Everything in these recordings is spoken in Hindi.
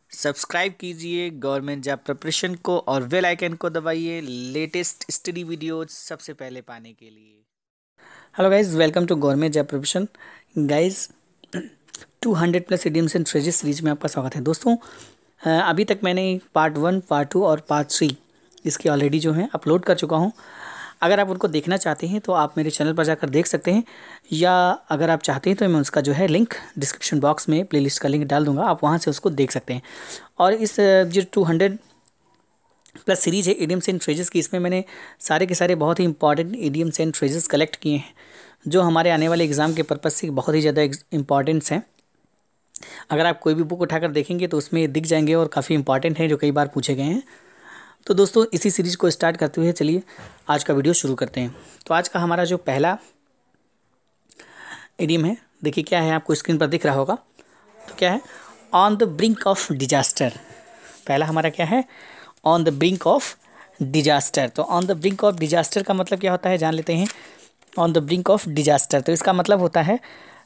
सब्सक्राइब कीजिए गवर्नमेंट जॉब प्रिपरेशन को और बेल आइकन को दबाइए लेटेस्ट स्टडी वीडियोज सबसे पहले पाने के लिए। Hello guys, welcome to government job preparation. Guys 200 plus idioms and phrases series में आपका स्वागत है। दोस्तों अभी तक मैंने पार्ट 1, पार्ट 2 और पार्ट 3 इसकी ऑलरेडी जो है अपलोड कर चुका हूँ। अगर आप उनको देखना चाहते हैं तो आप मेरे चैनल पर जाकर देख सकते हैं, या अगर आप चाहते हैं तो मैं उसका जो है लिंक डिस्क्रिप्शन बॉक्स में प्लेलिस्ट का लिंक डाल दूंगा, आप वहां से उसको देख सकते हैं। और इस जो 200 प्लस सीरीज है इडियम्स एंड फ्रेजेस की, इसमें मैंने सारे के सारे बहुत ही important idioms and phrases collect किए हैं जो हमारे आने वाले एग्जाम के पर्पज़ से बहुत ही ज़्यादा इंपॉर्टेंट्स हैं। अगर आप कोई भी बुक उठाकर देखेंगे तो उसमें दिख जाएंगे और काफ़ी इंपॉर्टेंट हैं, जो कई बार पूछे गए हैं। तो दोस्तों इसी सीरीज़ को स्टार्ट करते हुए चलिए आज का वीडियो शुरू करते हैं। तो आज का हमारा जो पहला इडियम है, देखिए क्या है, आपको स्क्रीन पर दिख रहा होगा। तो क्या है, on the brink of disaster. पहला हमारा क्या है, on the brink of disaster. तो on the brink of disaster का मतलब क्या होता है, जान लेते हैं। On the brink of disaster तो इसका मतलब होता है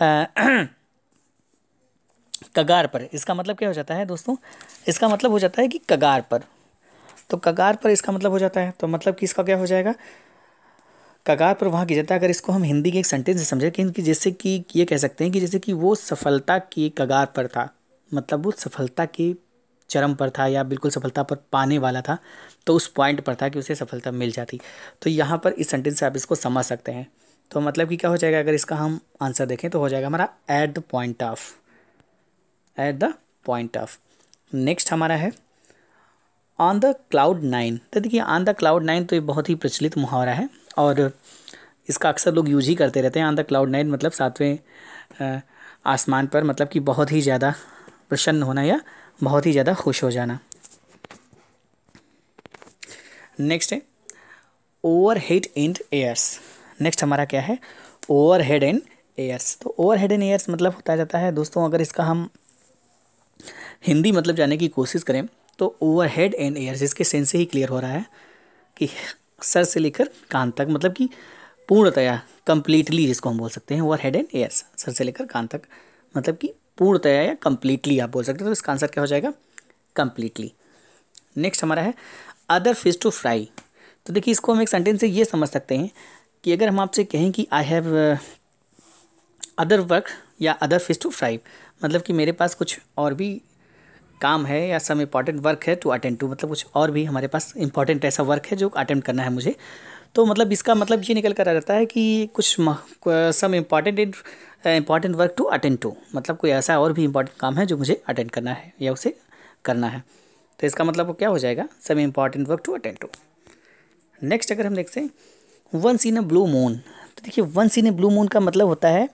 कगार पर। इसका मतलब क्या हो जाता है दोस्तों, इसका मतलब हो जाता है कि कगार पर। तो कगार पर इसका मतलब हो जाता है, तो मतलब कि इसका क्या हो जाएगा, कगार पर वहाँ की जनता। अगर इसको हम हिंदी के एक सेंटेंस से समझें कि जैसे कि ये कह सकते हैं कि जैसे कि वो सफलता की कगार पर था, मतलब वो सफलता के चरम पर था या बिल्कुल सफलता पर पाने वाला था, तो उस पॉइंट पर था कि उसे सफलता मिल जाती। तो यहाँ पर इस सेंटेंस से आप इसको समझ सकते हैं। तो मतलब कि क्या हो जाएगा, अगर इसका हम आंसर देखें तो हो जाएगा हमारा at the point of, at the point of. Next हमारा है ऑन द क्लाउड 9। तो देखिए ऑन द क्लाउड 9 तो ये बहुत ही प्रचलित मुहावरा है और इसका अक्सर लोग यूज ही करते रहते हैं। ऑन द क्लाउड 9 मतलब सातवें आसमान पर, मतलब कि बहुत ही ज़्यादा प्रसन्न होना या बहुत ही ज़्यादा खुश हो जाना। नेक्स्ट है over head and ears. Next हमारा क्या है, ओवर हेड एंड एयर्स। तो ओवर हेड एंड एयर्स मतलब होता जाता है दोस्तों, अगर इसका हम हिंदी मतलब जानने की कोशिश करें तो ओवर हेड एंड एयर्स, इसके सेंस से ही क्लियर हो रहा है कि सर से लेकर कान तक, मतलब कि पूर्णतया कंप्लीटली, जिसको हम बोल सकते हैं ओवर हेड एंड एयर्स, सर से लेकर कान तक, मतलब कि पूर्णतया या कंप्लीटली आप बोल सकते हैं। तो इसका आंसर क्या हो जाएगा, कंप्लीटली। नेक्स्ट हमारा है अदर फिश टू फ्राई। तो देखिए इसको हम एक सेंटेंस से ये समझ सकते हैं कि अगर हम आपसे कहें कि आई हैव अदर वर्क या अदर फिश टू फ्राई, मतलब कि मेरे पास कुछ और भी काम है या सम इम्पॉर्टेंट वर्क है टू अटेंड टू, मतलब कुछ और भी हमारे पास इंपॉर्टेंट ऐसा वर्क है जो अटेम्प्ट करना है मुझे। तो मतलब इसका मतलब ये निकल कर आ जाता है कि कुछ some important work to attend to, मतलब कोई ऐसा और भी इम्पॉर्टेंट काम है जो मुझे अटेंड करना है या उसे करना है। तो इसका मतलब क्या हो जाएगा, some important work to attend to. Next अगर हम देखते हैं once in a blue moon. तो देखिए once in a blue moon का मतलब होता है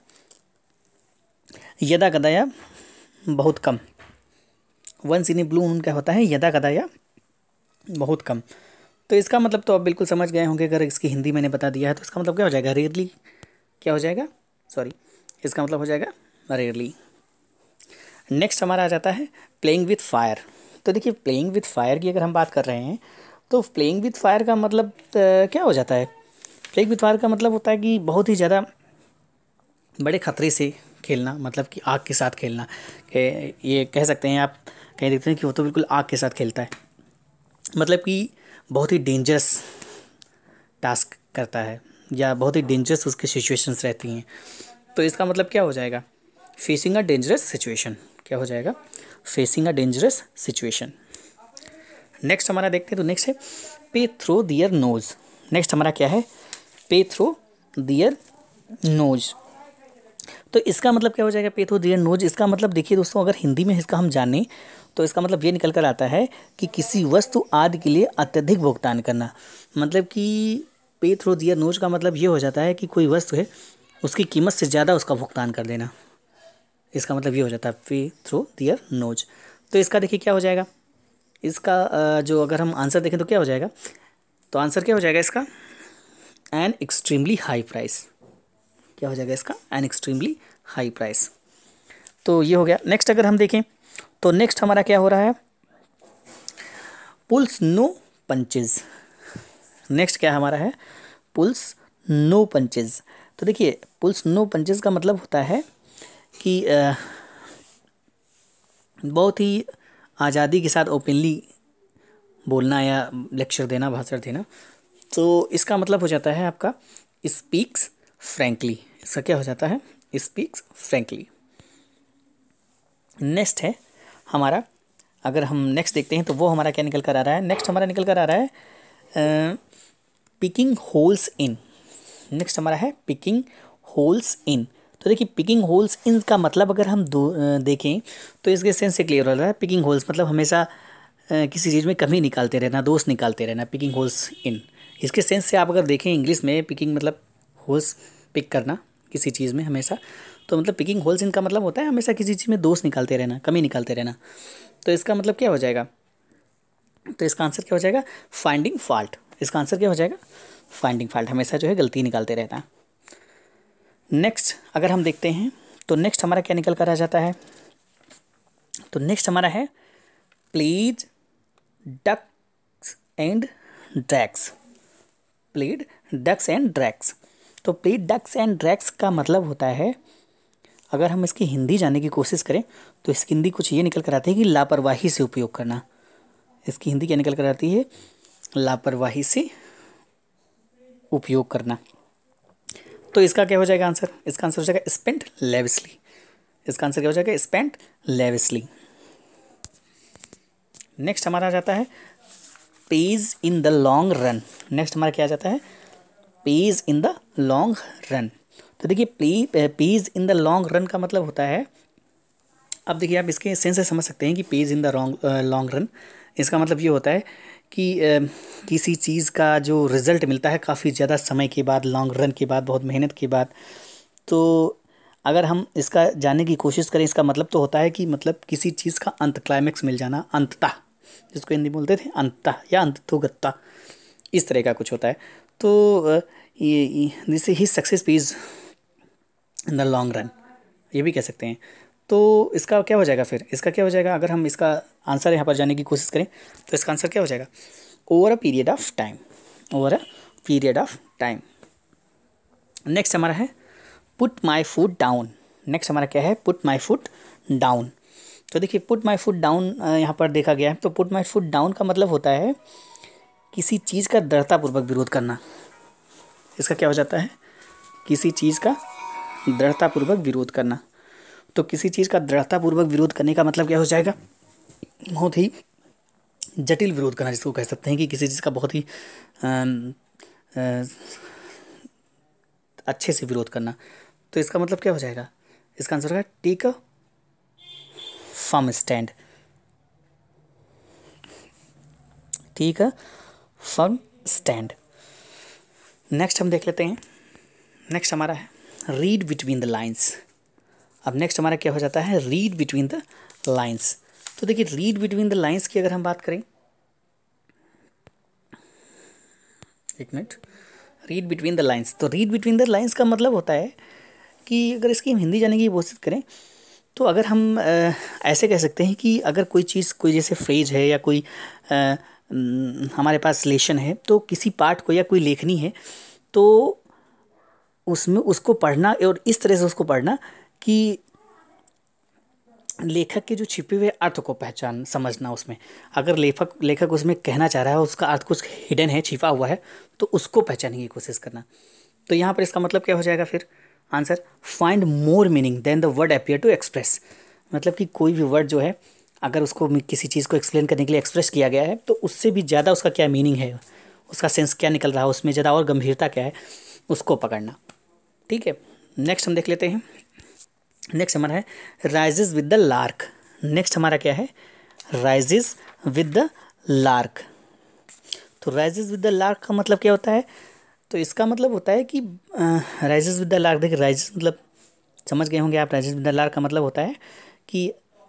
यदा कदा या बहुत कम। Once in a blue moon क्या होता है, यदा कदा या बहुत कम। तो इसका मतलब तो आप बिल्कुल समझ गए होंगे, अगर इसकी हिंदी मैंने बता दिया है तो इसका मतलब क्या हो जाएगा, रेयरली। क्या हो जाएगा, सॉरी, इसका मतलब हो जाएगा रेयरली। नेक्स्ट हमारा आ जाता है प्लेइंग विथ फायर। तो देखिए प्लेइंग विथ फायर की अगर हम बात कर रहे हैं तो प्लेइंग विथ फायर का मतलब क्या हो जाता है, प्लेइंग विथ फायर का मतलब होता है कि बहुत ही ज़्यादा बड़े खतरे से खेलना, मतलब कि आग के साथ खेलना। ये कह सकते हैं आप, कहीं देखते हैं कि वो तो बिल्कुल आग के साथ खेलता है, मतलब कि बहुत ही डेंजरस टास्क करता है या बहुत ही डेंजरस उसकी सिचुएशंस रहती हैं। तो इसका मतलब क्या हो जाएगा, फेसिंग अ डेंजरस सिचुएशन। क्या हो जाएगा, facing a dangerous situation. Next हमारा देखते हैं, तो नेक्स्ट है पे थ्रू दियर नोज। नेक्स्ट हमारा क्या है, पे थ्रू दियर नोज। तो इसका मतलब क्या हो जाएगा, पे थ्रू दियर नोज। इसका मतलब देखिए दोस्तों, अगर हिंदी में इसका हम जानें तो इसका मतलब ये निकल कर आता है कि किसी वस्तु आदि के लिए अत्यधिक भुगतान करना। मतलब कि पे थ्रू दियर नोज का मतलब ये हो जाता है कि कोई वस्तु है उसकी कीमत से ज़्यादा उसका भुगतान कर देना। इसका मतलब ये हो जाता है पे थ्रू दियर नोज। तो इसका देखिए क्या हो जाएगा, इसका जो अगर हम आंसर देखें तो क्या हो जाएगा, तो आंसर क्या हो जाएगा इसका, एन एक्सट्रीमली हाई प्राइस। क्या हो जाएगा इसका, एन एक्सट्रीमली हाई प्राइस। तो ये हो गया। नेक्स्ट अगर हम देखें तो नेक्स्ट हमारा क्या हो रहा है, पुल्स नो पंचेज। नेक्स्ट क्या हमारा है, पुल्स नो पंचेज। तो देखिए पुल्स नो पंचेज का मतलब होता है कि बहुत ही आज़ादी के साथ ओपनली बोलना या लेक्चर देना, भाषण देना। तो इसका मतलब हो जाता है आपका स्पीक्स फ्रैंकली। इसका क्या हो जाता है? Speaks frankly. नेक्स्ट है हमारा, अगर हम नेक्स्ट देखते हैं तो वो हमारा क्या निकल कर आ रहा है? नेक्स्ट हमारा निकल कर आ रहा है पिकिंग होल्स इन। नेक्स्ट हमारा है पिकिंग होल्स इन। तो देखिए पिकिंग होल्स इन का मतलब अगर हम देखें तो इसके सेंस से क्लियर हो रहा है। पिकिंग होल्स मतलब हमेशा किसी चीज़ में कमी निकालते रहना, दोष निकालते रहना, पिकिंग होल्स इन। इसके सेंस से आप अगर देखें इंग्लिश में, पिकिंग मतलब होल्स पिक करना किसी चीज़ में हमेशा, तो मतलब पिकिंग होल्स इन का मतलब होता है हमेशा किसी चीज़ में दोष निकालते रहना, कमी निकालते रहना। तो इसका मतलब क्या हो जाएगा? तो इसका आंसर क्या हो जाएगा? Finding fault. इसका आंसर क्या हो जाएगा? Finding fault. हमेशा जो है गलती निकालते रहना। नेक्स्ट अगर हम देखते हैं तो नेक्स्ट हमारा क्या निकल कर आ जाता है? तो नेक्स्ट हमारा है please ducks and drags. Plead ducks and drags. तो प्लीड डक्स एंड ड्रैग्स का मतलब होता है, अगर हम इसकी हिंदी जानने की कोशिश करें तो इसकी हिंदी कुछ ये निकल कर आती है कि लापरवाही से उपयोग करना। इसकी हिंदी क्या निकल कर आती है? लापरवाही से उपयोग करना। तो इसका क्या हो जाएगा आंसर? इसका आंसर हो जाएगा स्पेंट लेविसली। इसका आंसर क्या हो जाएगा? स्पेंट लेविसली। नेक्स्ट हमारा आ जाता है pays in the long run. Next हमारा क्या आ जाता है? Pays in the long run. तो देखिए pays in the long run का मतलब होता है, अब देखिए आप इसके सेंस से समझ सकते हैं कि pays in the long run, इसका मतलब ये होता है कि किसी चीज़ का जो रिज़ल्ट मिलता है काफ़ी ज़्यादा समय के बाद, लॉन्ग रन के बाद, बहुत मेहनत के बाद। तो अगर हम इसका जानने की कोशिश करें, इसका मतलब तो होता है कि मतलब किसी चीज़ का अंत, क्लाइमेक्स मिल जाना, अंततः, जिसको हिंदी बोलते थे अंततः या अंततोगत्ता, इस तरह का कुछ होता है। तो ये जिससे ही success pays in the long run, ये भी कह सकते हैं। तो इसका क्या हो जाएगा फिर? इसका क्या हो जाएगा अगर हम इसका आंसर यहाँ पर जानने की कोशिश करें तो इसका आंसर क्या हो जाएगा? Over a period of time. Over a period of time. Next हमारा है put my foot down. Next हमारा क्या है? Put my foot down. तो देखिए पुट माई फुट डाउन यहाँ पर देखा गया है। तो पुट माई फुट डाउन का मतलब होता है किसी चीज़ का दृढ़तापूर्वक विरोध करना। इसका क्या हो जाता है? किसी चीज़ का दृढ़तापूर्वक विरोध करना। तो किसी चीज़ का दृढ़तापूर्वक विरोध करने का मतलब क्या हो जाएगा? बहुत ही जटिल विरोध करना, जिसको कह सकते हैं कि किसी चीज़ का बहुत ही अच्छे से विरोध करना। तो इसका मतलब क्या हो जाएगा? इसका आंसर होगा take a firm stand. Take a firm stand. Next हम देख लेते हैं। नेक्स्ट हमारा है रीड बिटवीन द लाइन्स। अब नेक्स्ट हमारा क्या हो जाता है? Read between the lines. तो देखिए रीड बिटवीन द लाइन्स की अगर हम बात करें, एक minute, read between the lines. तो रीड बिटवीन द लाइन्स का मतलब होता है कि अगर इसकी हम हिंदी जानने की कोशिश करें तो अगर हम ऐसे कह सकते हैं कि अगर कोई चीज़, कोई जैसे फ्रेज है या कोई हमारे पास लेशन है, तो किसी पाठ को या कोई लेखनी है, तो उसमें उसको पढ़ना और इस तरह से उसको पढ़ना कि लेखक के जो छिपे हुए अर्थ को पहचान समझना उसमें। अगर लेखक उसमें कहना चाह रहा है, उसका अर्थ कुछ हिडन है, छिपा हुआ है, तो उसको पहचानने की कोशिश करना। तो यहाँ पर इसका मतलब क्या हो जाएगा फिर? Answer find more meaning then the word appear to express. मतलब कि कोई भी वर्ड जो है, अगर उसको किसी चीज़ को एक्सप्लेन करने के लिए एक्सप्रेस किया गया है, तो उससे भी ज़्यादा उसका क्या मीनिंग है, उसका सेंस क्या निकल रहा है, उसमें ज़्यादा और गंभीरता क्या है, उसको पकड़ना। ठीक है, नेक्स्ट हम देख लेते हैं। नेक्स्ट हमारा है rises with the lark. Next हमारा क्या है? Rises with the lark. तो राइजेस विद द लार्क का मतलब क्या होता है? तो इसका मतलब होता है कि राइजेस विद द लार्क, देखिए राइजेस मतलब समझ गए होंगे आप। राइजेस विद द लार्क का मतलब होता है कि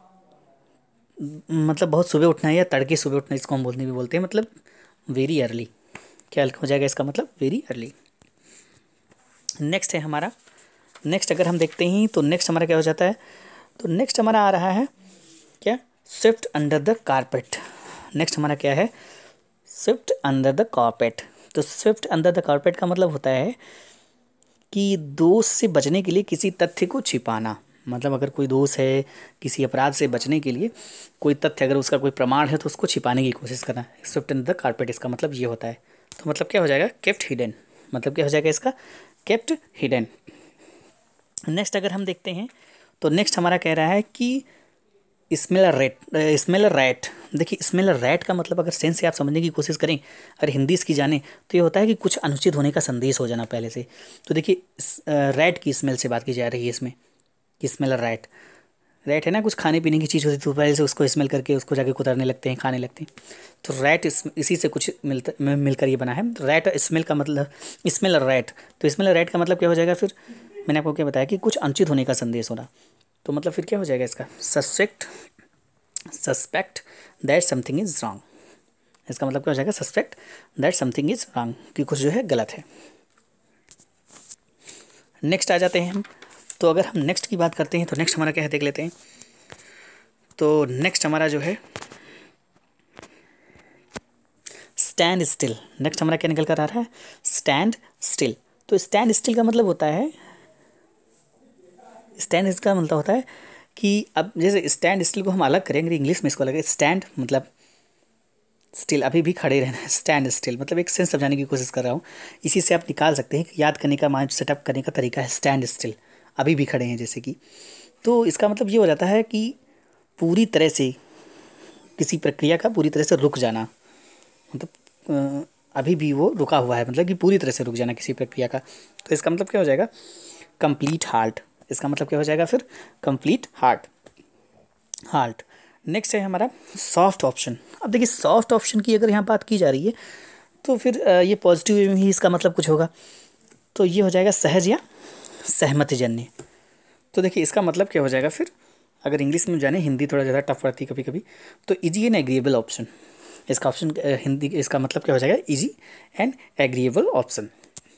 मतलब बहुत सुबह उठना है या तड़के सुबह उठना, इसको हम बोलने भी बोलते हैं, मतलब वेरी अर्ली। क्या हो जाएगा इसका मतलब? Very early. नेक्स्ट है हमारा, नेक्स्ट अगर हम देखते हैं तो नेक्स्ट हमारा क्या हो जाता है? तो नेक्स्ट हमारा आ रहा है क्या? Swift under the carpet. Next हमारा क्या है? Swift under the carpet. तो स्विफ्ट अंडर द कारपेट का मतलब होता है कि दोष से बचने के लिए किसी तथ्य को छिपाना। मतलब अगर कोई दोष है किसी अपराध से बचने के लिए, कोई तथ्य अगर उसका कोई प्रमाण है तो उसको छिपाने की कोशिश करना, स्वेप्ट अंडर द कारपेट, इसका मतलब ये होता है। तो मतलब क्या हो जाएगा, केप्ट हिडन, मतलब क्या हो जाएगा इसका, केप्ट हिडन। नेक्स्ट अगर हम देखते हैं तो नेक्स्ट हमारा कह रहा है कि स्मेल रैट, स्मेल रैट। देखिए स्मेल रैट का मतलब अगर सेंस से आप समझने की कोशिश करें, अगर हिंदी इसकी जाने, तो ये होता है कि कुछ अनुचित होने का संदेश हो जाना पहले से। तो देखिए रैट की स्मेल से बात की जा रही है इसमें, कि स्मेल रैट, रैट है ना, कुछ खाने पीने की चीज़ होती है तो पहले से उसको स्मेल करके उसको जाके कुतरने लगते हैं, खाने लगते हैं। तो रैट इसी से कुछ मिलकर ये बना है। रैट स्मेल का मतलब, स्मेल रैट, तो स्मेल रैट का मतलब क्या हो जाएगा फिर, मैंने आपको क्या बताया कि कुछ अनुचित होने का संदेश होना। तो मतलब फिर क्या हो जाएगा इसका, suspect that something is wrong. इसका मतलब क्या हो जाएगा, suspect that something is wrong, कि कुछ जो है गलत है। नेक्स्ट आ जाते हैं हम। तो अगर हम नेक्स्ट की बात करते हैं तो नेक्स्ट हमारा क्या है देख लेते हैं। तो नेक्स्ट हमारा जो है स्टैंड स्टिल। नेक्स्ट हमारा क्या निकल कर आ रहा है, स्टैंड स्टिल। तो स्टैंड स्टिल का मतलब होता है, स्टैंड इसका मतलब होता है कि अब जैसे स्टैंड स्टिल को हम अलग करेंगे, इंग्लिश में इसको अलग है। स्टैंड मतलब स्टिल, अभी भी खड़े रहना। स्टैंड स्टिल मतलब एक सेंस समझाने की कोशिश कर रहा हूँ, इसी से आप निकाल सकते हैं कि याद करने का, माइंड सेटअप करने का तरीका है स्टैंड स्टिल, अभी भी खड़े हैं जैसे कि। तो इसका मतलब ये हो जाता है कि पूरी तरह से किसी प्रक्रिया का पूरी तरह से रुक जाना, मतलब अभी भी वो रुका हुआ है, मतलब कि पूरी तरह से रुक जाना किसी प्रक्रिया का। तो इसका मतलब क्या हो जाएगा, कंप्लीट हाल्ट। इसका मतलब क्या हो जाएगा फिर, कंप्लीट हाल्ट। नेक्स्ट है हमारा सॉफ्ट ऑप्शन। अब देखिए सॉफ्ट ऑप्शन की अगर यहाँ बात की जा रही है तो फिर ये पॉजिटिव वे में ही इसका मतलब कुछ होगा। तो ये हो जाएगा सहज या सहमतिजन्य। तो देखिए इसका मतलब क्या हो जाएगा फिर, अगर इंग्लिश में जाने, हिंदी थोड़ा ज़्यादा टफ पड़ती है कभी कभी, तो इजी एंड एग्रीएबल ऑप्शन। इसका ऑप्शन हिंदी, इसका मतलब क्या हो जाएगा, easy and agreeable option.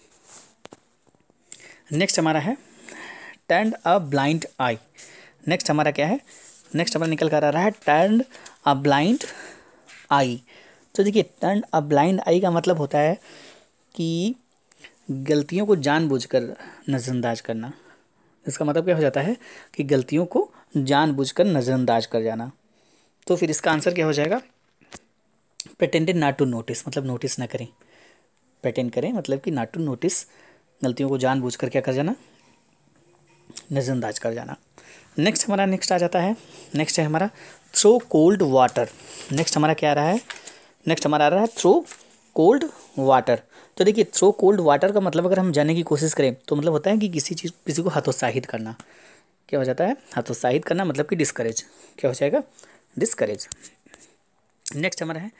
Next हमारा है turn a blind eye. Next हमारा क्या है, नेक्स्ट हमारा निकल कर आ रहा है टर्न अ ब्लाइंड आई। तो देखिए टर्न अ ब्लाइंड आई का मतलब होता है कि गलतियों को जानबूझकर नज़रअंदाज करना। इसका मतलब क्या हो जाता है कि गलतियों को जानबूझकर नज़रअंदाज कर जाना। तो फिर इसका आंसर क्या हो जाएगा, प्रिटेंडेड नॉट टू नोटिस, मतलब नोटिस ना करें, प्रिटेंड करें मतलब कि नॉट टू नोटिस, गलतियों को जानबूझकर क्या कर जाना, नज़रअंदाज कर जाना। नेक्स्ट हमारा नेक्स्ट आ जाता है, नेक्स्ट है हमारा थ्रो कोल्ड वाटर। नेक्स्ट हमारा क्या आ रहा है, नेक्स्ट हमारा आ रहा है थ्रो कोल्ड वाटर। तो देखिए थ्रो कोल्ड वाटर का मतलब अगर हम जानने की कोशिश करें तो मतलब होता है कि किसी को हतोत्साहित करना। क्या हो जाता है, हतोत्साहित करना, मतलब कि डिस्करेज। क्या हो जाएगा, डिस्करेज। नेक्स्ट हमारा है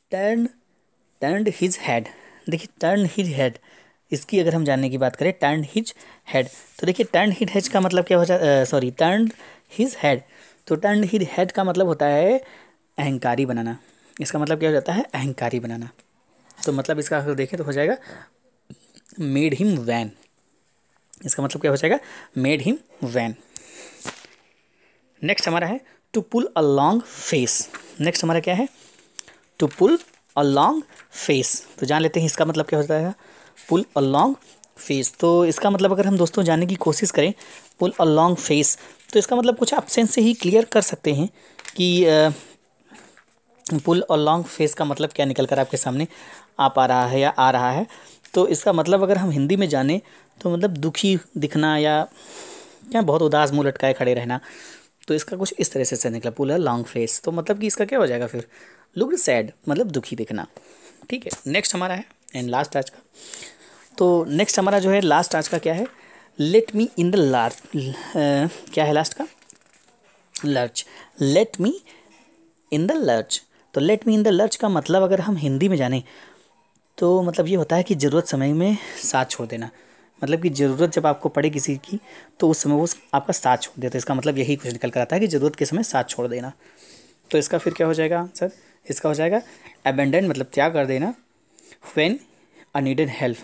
टर्न हिज हेड। देखिए टर्न हिज हेड, इसकी अगर हम जानने की बात करें, टर्न हिज हेड, तो देखिए टर्न हिज हेड का मतलब क्या हो जाता, सॉरी टर्न हिज हेड। तो टर्न हिज हेड का मतलब होता है अहंकारी बनाना। इसका मतलब क्या हो जाता है, अहंकारी बनाना। तो मतलब इसका अगर देखें तो हो जाएगा मेड हिम वैन। इसका मतलब क्या हो जाएगा, मेड हिम वैन। नेक्स्ट हमारा है to pull a long face. Next हमारा क्या है, to pull a long face. तो जान लेते हैं इसका मतलब क्या होता है, पुल अ लॉन्ग फेस। तो इसका मतलब अगर हम दोस्तों जानने की कोशिश करें पुल अ लॉन्ग फेस, तो इसका मतलब कुछ ऑप्शन से ही क्लियर कर सकते हैं कि पुल अ लॉन्ग फेस का मतलब क्या निकल कर आपके सामने आ पा रहा है या आ रहा है। तो इसका मतलब अगर हम हिंदी में जाने तो मतलब दुखी दिखना या क्या बहुत उदास मुँह लटकाए खड़े रहना। तो इसका कुछ इस तरह से निकला पुल अ लॉन्ग फेस। तो मतलब कि इसका क्या हो जाएगा फिर, लुक सैड, मतलब दुखी दिखना। ठीक है, नेक्स्ट हमारा है एंड लास्ट आज का। तो नेक्स्ट हमारा जो है लास्ट आज का क्या है, let me in the large. क्या है लास्ट का, lurch. Let me in the lurch. तो let me in the lurch का मतलब अगर हम हिंदी में जाने तो मतलब ये होता है कि ज़रूरत समय में साथ छोड़ देना। मतलब कि ज़रूरत जब आपको पड़े किसी की तो उस समय वो आपका साथ छोड़ देता है। इसका मतलब यही कुछ निकल कर आता है कि ज़रूरत के समय साथ छोड़ देना। तो इसका फिर क्या हो जाएगा आंसर, इसका हो जाएगा अबेंडन, मतलब त्याग कर देना। When I needed help,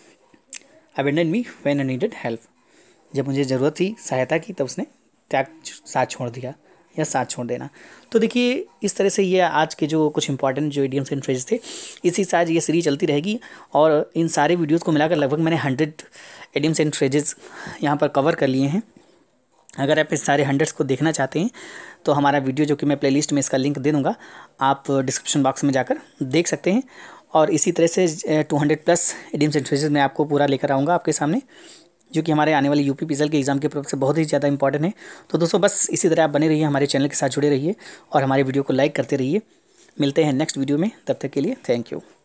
abandon me when I needed help, जब मुझे ज़रूरत थी सहायता की तब उसने त्याग, साथ छोड़ दिया या साथ छोड़ देना। तो देखिए इस तरह से ये आज के जो कुछ इंपॉर्टेंट जो इडियम्स एंड फ्रेजेस थे, इसी से आज ये सीरीज चलती रहेगी। और इन सारे वीडियोस को मिलाकर लगभग मैंने 100 इडियम्स एंड फ्रेजेस यहाँ पर कवर कर लिए हैं। अगर आप इस सारे हंड्रेड्स को देखना चाहते हैं तो हमारा वीडियो जो कि मैं प्लेलिस्ट में इसका लिंक दे दूँगा, आप डिस्क्रिप्शन बॉक्स में जाकर देख सकते हैं। और इसी तरह से 200+ इडियम्स एंड फ्रेजेस मैं आपको पूरा लेकर आऊँगा आपके सामने, जो कि हमारे आने वाले यूपी पीएसएल के एग्ज़ाम के पर्पज़ से बहुत ही ज़्यादा इंपॉर्टेंट है। तो दोस्तों बस इसी तरह आप बने रहिए, हमारे चैनल के साथ जुड़े रहिए और हमारे वीडियो को लाइक करते रहिए। मिलते हैं नेक्स्ट वीडियो में, तब तक के लिए थैंक यू।